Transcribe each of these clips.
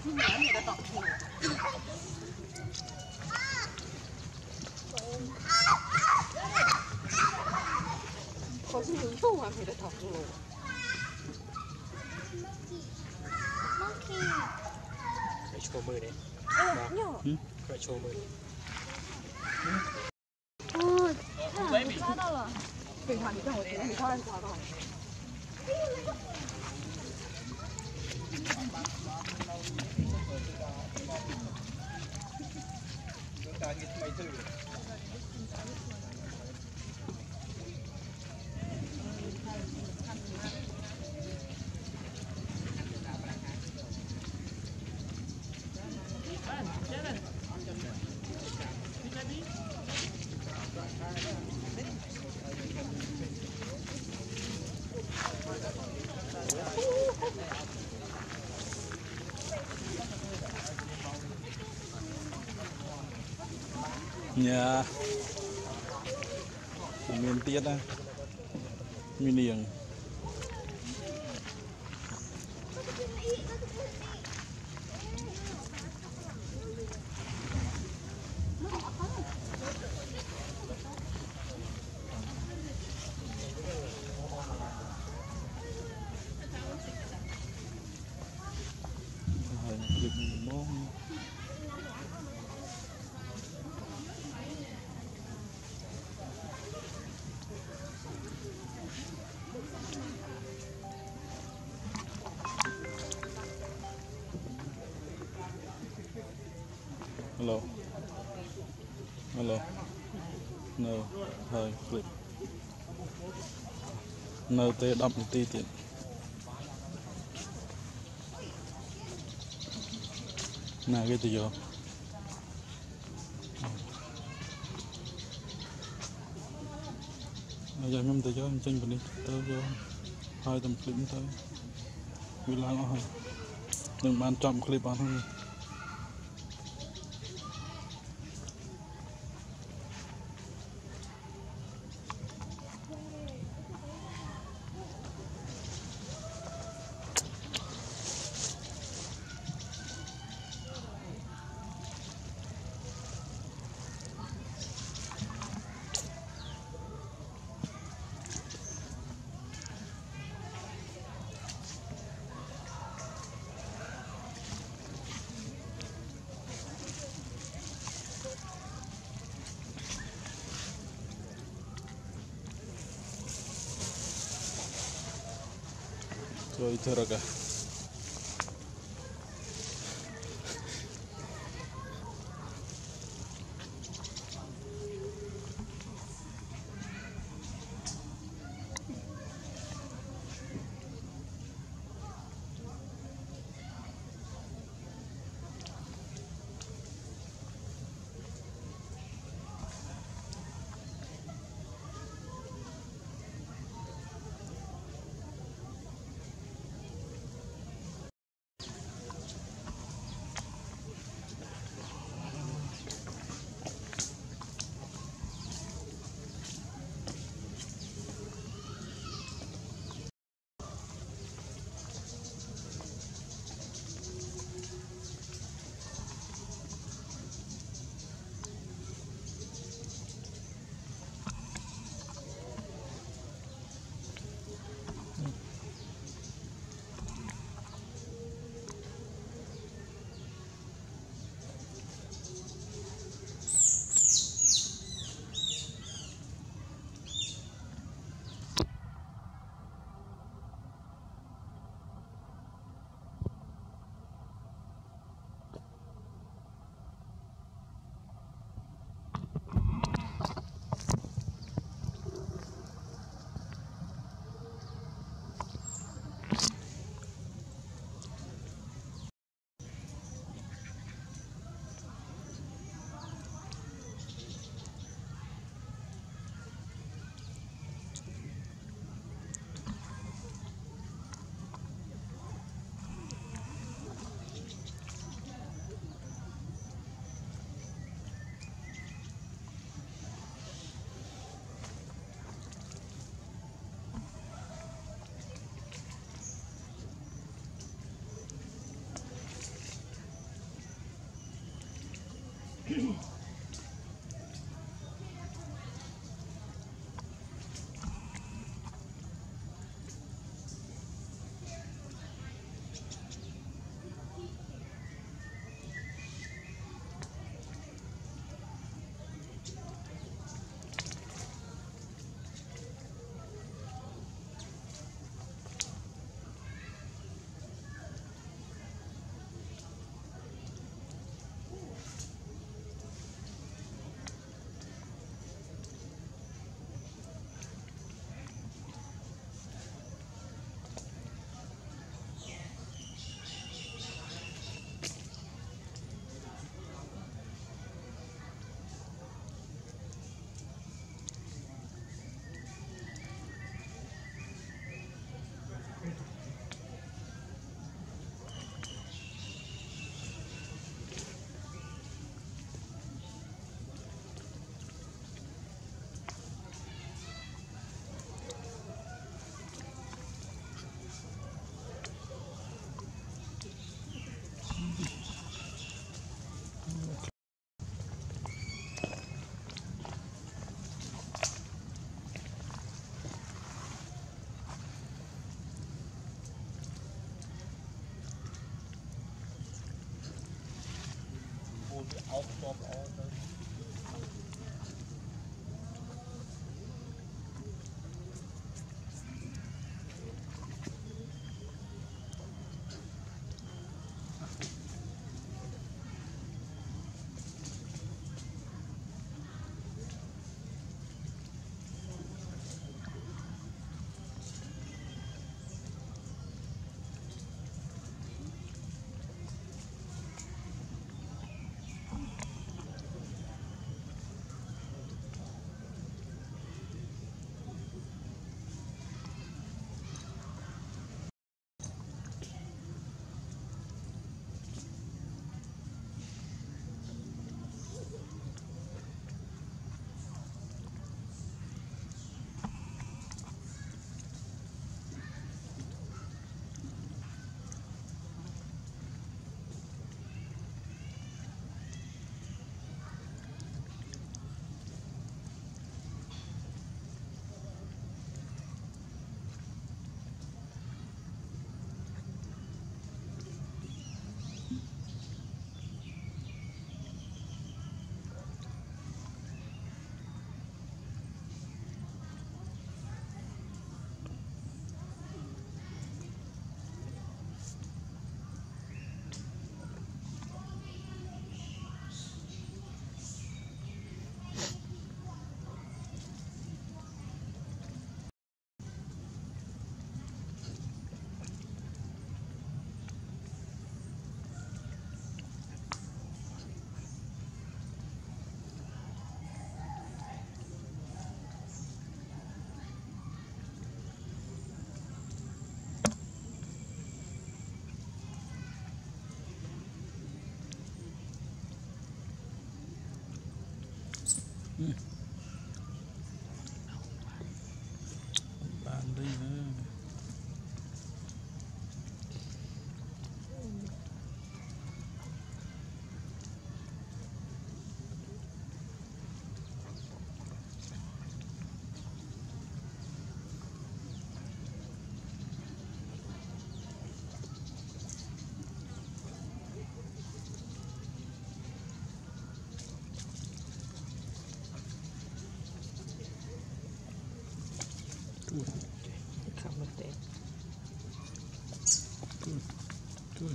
Có gì hứng thú mà phải được thọc rồi. Phải show mưa đấy. Nhỏ. Phải show mưa. Ra đâu à? Bình thường thì không có mình cho ăn quả rồi. Nhà miền tiết á, miền điền. Hello. Hello. No. Hi. Click. No, they đập tí tiền. Nè cái gì vậy? Bây giờ mình tới cho anh tranh vào đi. Tới vô. Hai tầm clip tới. Vì lại rồi. Đừng bán chậm clip bán thôi. Rồi thưa cả. Bạn đây nè. Không mất tiền. Good.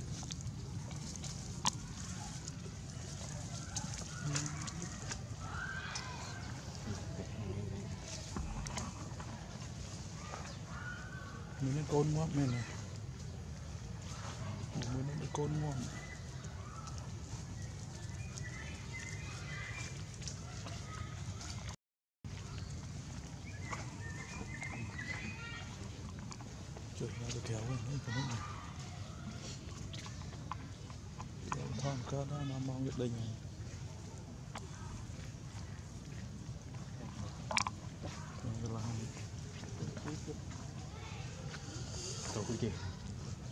Mình nó côn quá mình này. Mình nó côn quá. Trời ơi, được kéo rồi, cái nước này. Kéo thon cơ đó, nó mong được đình này. Rồi làm. Tổ cái gì?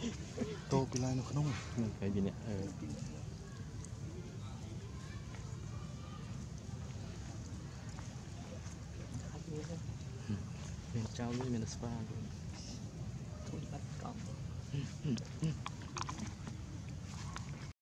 Tô cái này nó không. Cái gì nè? chào với mình là spa Thôi bắt còng